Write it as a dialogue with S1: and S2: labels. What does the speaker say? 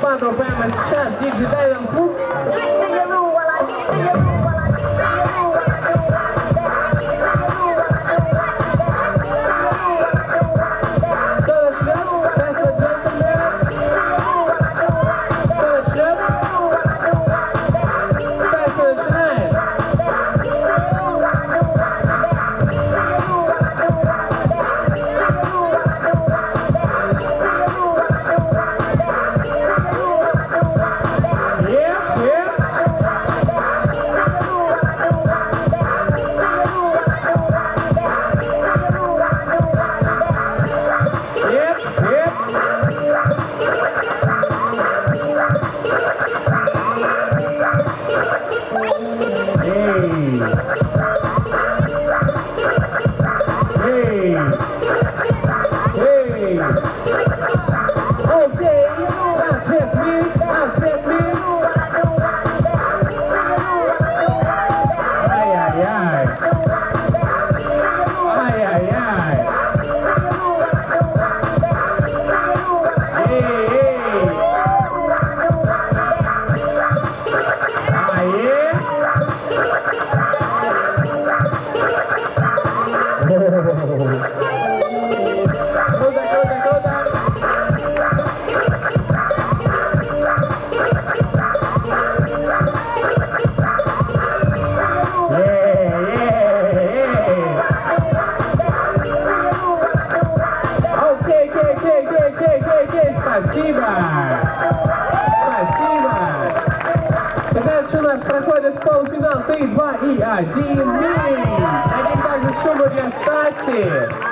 S1: банду прямо сейчас. Диджей, дай нам звук. Спасибо! Спасибо! Дальше у нас проходит полуфинал 3, 2 и 1. Один также шуму для Стаси.